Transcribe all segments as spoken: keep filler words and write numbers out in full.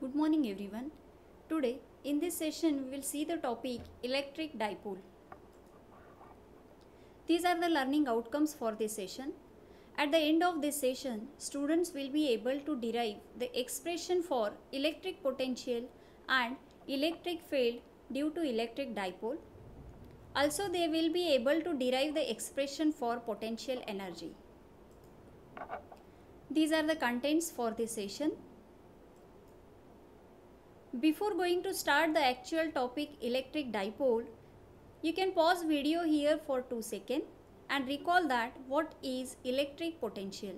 Good morning everyone. Today in this session we will see the topic electric dipole. These are the learning outcomes for this session. At the end of this session, students will be able to derive the expression for electric potential and electric field due to electric dipole. Also they will be able to derive the expression for potential energy. These are the contents for this session. Before going to start the actual topic electric dipole, you can pause video here for two seconds and recall that what is electric potential.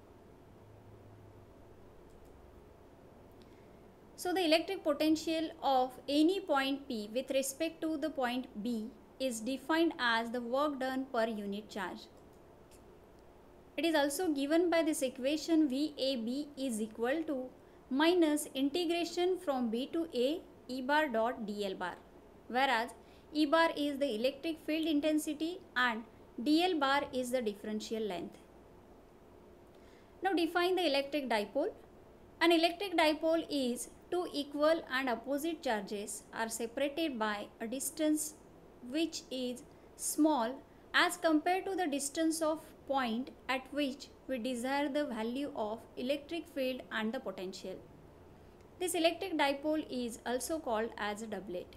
So the electric potential of any point P with respect to the point B is defined as the work done per unit charge. It is also given by this equation V A B is equal to minus integration from B to A E bar dot D L bar, whereas E bar is the electric field intensity and D L bar is the differential length. Now define the electric dipole. An electric dipole is two equal and opposite charges are separated by a distance which is small as compared to the distance of point at which we desire the value of electric field and the potential. This electric dipole is also called as a doublet.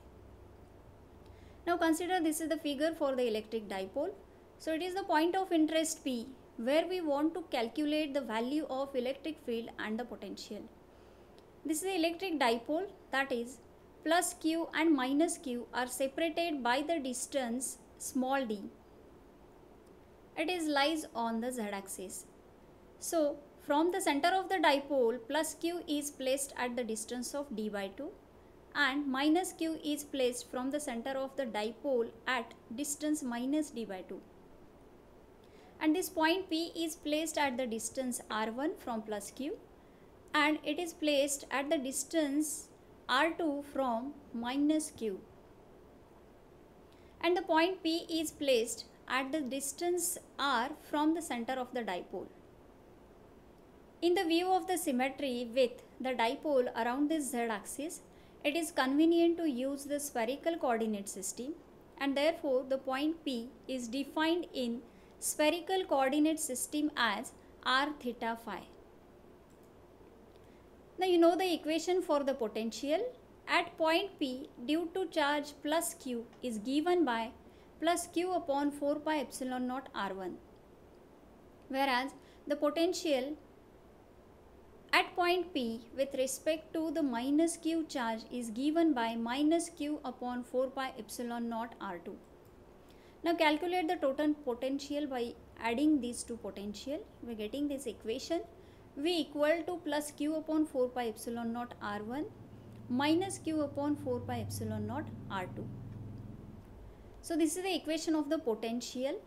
Now consider this is the figure for the electric dipole. So it is the point of interest P where we want to calculate the value of electric field and the potential. This is the electric dipole, that is plus Q and minus Q are separated by the distance small d. It is lies on the z-axis. So from the center of the dipole, plus Q is placed at the distance of d by two and minus Q is placed from the center of the dipole at distance minus d by two. And this point P is placed at the distance r one from plus Q and it is placed at the distance r two from minus Q. And the point P is placed at the distance r from the center of the dipole. In the view of the symmetry with the dipole around this z-axis, it is convenient to use the spherical coordinate system and therefore the point P is defined in spherical coordinate system as r theta phi. Now you know the equation for the potential at point P due to charge plus Q is given by plus Q upon four pi epsilon naught r one, whereas the potential at point P with respect to the minus Q charge is given by minus Q upon four pi epsilon naught r two. Now calculate the total potential by adding these two potential. We are getting this equation V equal to plus Q upon four pi epsilon naught r one minus Q upon four pi epsilon naught r two. So this is the equation of the potential.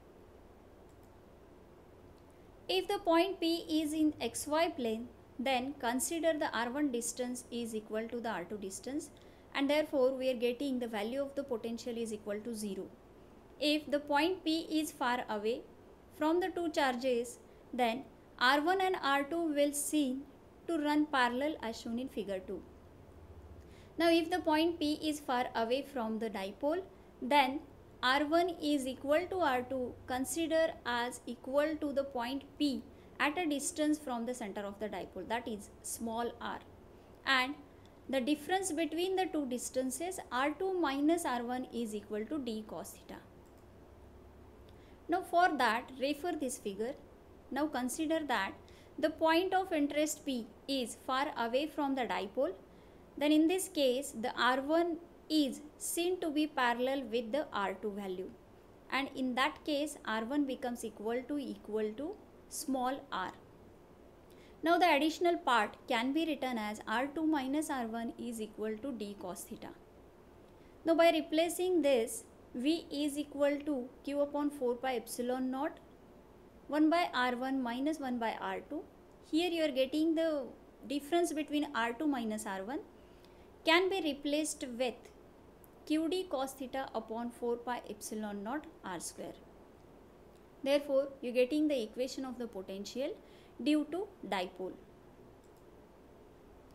If the point P is in xy plane, then consider the r one distance is equal to the r two distance and therefore we are getting the value of the potential is equal to zero. If the point P is far away from the two charges, then r one and r two will seem to run parallel as shown in figure two. Now if the point P is far away from the dipole, then r one is equal to r two consider as equal to the point P at a distance from the center of the dipole, that is small r, and the difference between the two distances r two minus r one is equal to d cos theta. Now for that refer this figure. Now consider that the point of interest P is far away from the dipole, then in this case the r one is seen to be parallel with the r two value, and in that case r one becomes equal to equal to small r. Now the additional part can be written as r two minus r one is equal to d cos theta. Now by replacing this, V is equal to Q upon four pi epsilon naught one by r one minus one by r two. Here you are getting the difference between r two minus r one can be replaced with Qd cos theta upon four pi epsilon naught r square. Therefore, you are getting the equation of the potential due to dipole.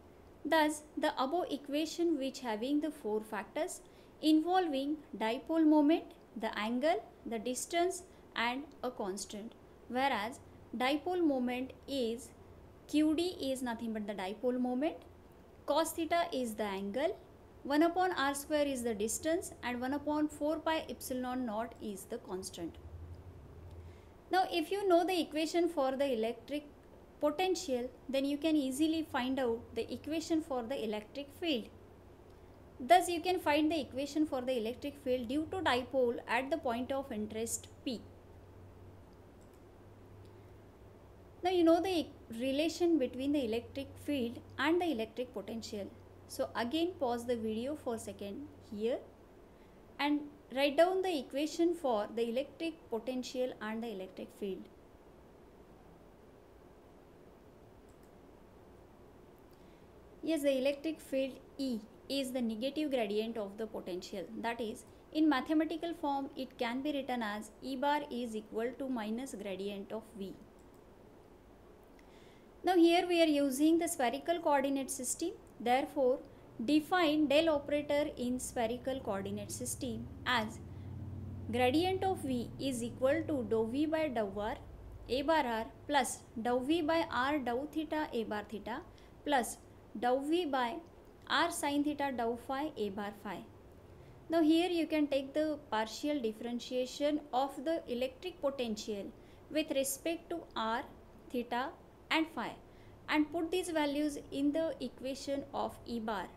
Thus, the above equation which having the four factors involving dipole moment, the angle, the distance and a constant, whereas dipole moment is Q D is nothing but the dipole moment, cos theta is the angle, one upon r square is the distance and one upon four pi epsilon naught is the constant. Now if you know the equation for the electric potential, then you can easily find out the equation for the electric field. Thus you can find the equation for the electric field due to dipole at the point of interest P. Now you know the relation between the electric field and the electric potential. So again pause the video for a second here and write down the equation for the electric potential and the electric field. Yes, the electric field E is the negative gradient of the potential. That is, in mathematical form it can be written as E bar is equal to minus gradient of V. Now here we are using the spherical coordinate system. Therefore, define del operator in spherical coordinate system as gradient of V is equal to dou V by dou R A bar R plus dou V by R dou theta A bar theta plus dou V by R sin theta dou phi A bar phi. Now here you can take the partial differentiation of the electric potential with respect to R, theta and phi and put these values in the equation of E bar.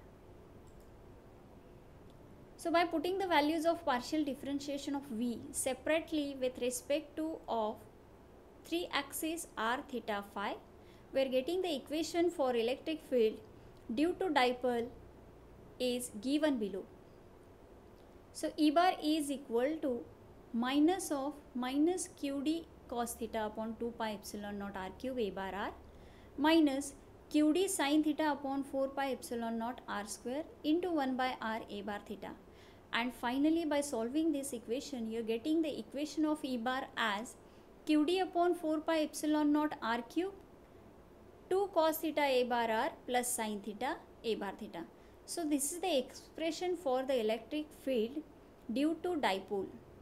So by putting the values of partial differentiation of V separately with respect to of three axes R, theta, phi, we are getting the equation for electric field due to dipole is given below. So E bar is equal to minus of minus Q D cos theta upon two pi epsilon naught R cube A bar R minus Q D sin theta upon four pi epsilon naught R square into one by R A bar theta. And finally by solving this equation you are getting the equation of E bar as Q D upon four pi epsilon naught R cube two cos theta A bar R plus sin theta A bar theta. So this is the expression for the electric field due to dipole.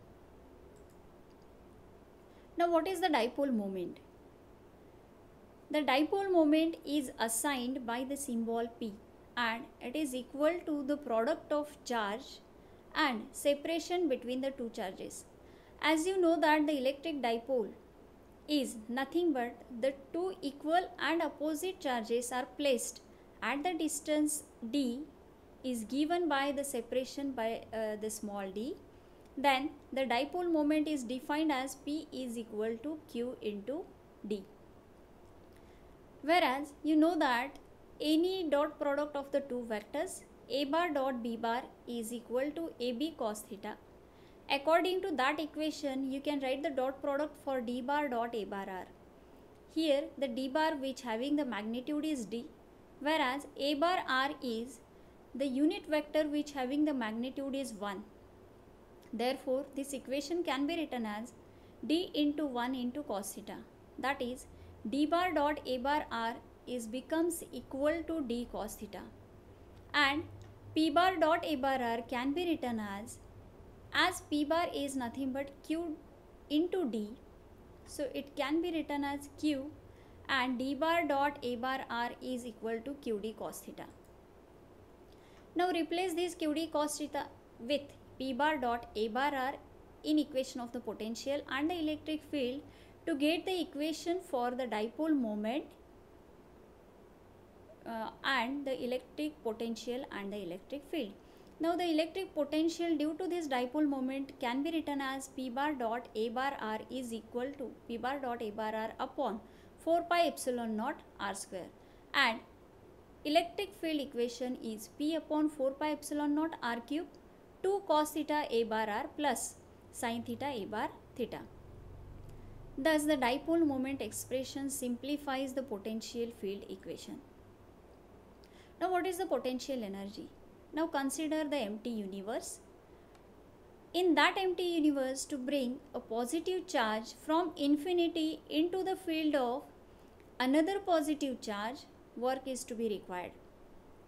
Now what is the dipole moment? The dipole moment is assigned by the symbol P and it is equal to the product of charge and separation between the two charges. As you know that the electric dipole is nothing but the two equal and opposite charges are placed at the distance d is given by the separation by uh, the small d. Then the dipole moment is defined as P is equal to Q into D. Whereas you know that any dot product of the two vectors A bar dot B bar is equal to A B cos theta. According to that equation, you can write the dot product for D bar dot A bar R. Here the D bar which having the magnitude is D, whereas A bar R is the unit vector which having the magnitude is one. Therefore, this equation can be written as D into one into cos theta. That is, D bar dot A bar R is becomes equal to D cos theta. And P bar dot A bar R can be written as as P bar is nothing but Q into D, so it can be written as Q and D bar dot A bar R is equal to Q D cos theta. Now replace this Q D cos theta with P bar dot A bar R in equation of the potential and the electric field to get the equation for the dipole moment uh, and the electric potential and the electric field. Now the electric potential due to this dipole moment can be written as P bar dot A bar R is equal to P bar dot A bar R upon four pi epsilon naught R square, and electric field equation is P upon four pi epsilon naught R cube two cos theta A bar R plus sin theta A bar theta. Thus the dipole moment expression simplifies the potential field equation. Now what is the potential energy? Now consider the empty universe. In that empty universe, to bring a positive charge from infinity into the field of another positive charge, work is to be required.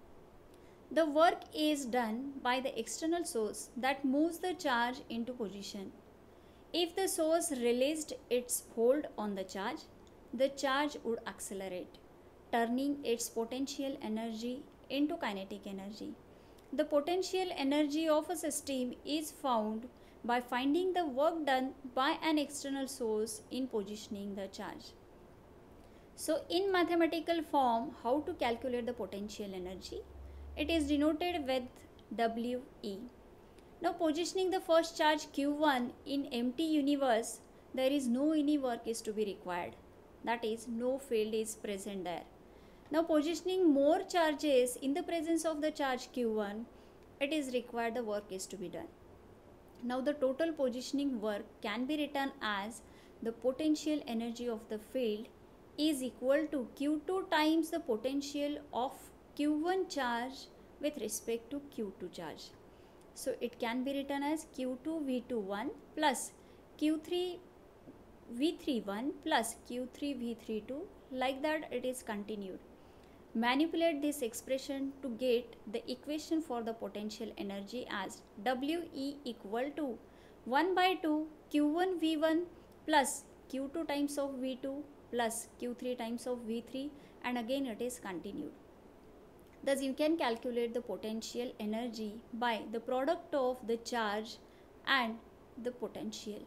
The work is done by the external source that moves the charge into position. If the source released its hold on the charge, the charge would accelerate, turning its potential energy into kinetic energy. The potential energy of a system is found by finding the work done by an external source in positioning the charge. So, in mathematical form, how to calculate the potential energy? It is denoted with W E. Now, positioning the first charge Q one in empty universe, there is no any work is to be required. That is, no field is present there. Now, positioning more charges in the presence of the charge Q one, it is required the work is to be done. Now, the total positioning work can be written as the potential energy of the field is equal to Q two times the potential of Q one charge with respect to Q two charge. So, it can be written as Q two V two one plus Q three V three one plus Q three V three two, like that it is continued. Manipulate this expression to get the equation for the potential energy as W E equal to one by two Q one V one plus Q two times of V two plus Q three times of V three, and again it is continued. Thus you can calculate the potential energy by the product of the charge and the potential.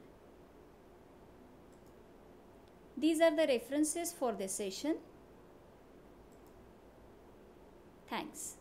These are the references for this session. Thanks.